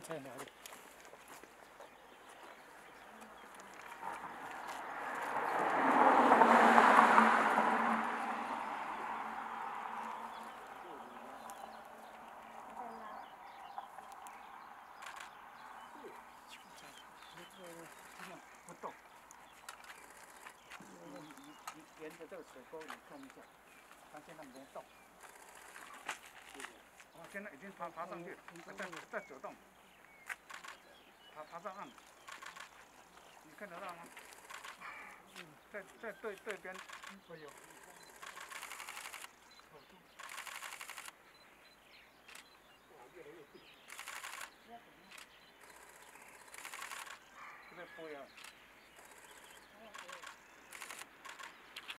在哪里？不动。你沿着这个水沟，你看一下，它现在没动。哦，现在已经爬上去了，再走动，爬上岸，你看得到吗？在对边，会有。越来越近。这边坡呀。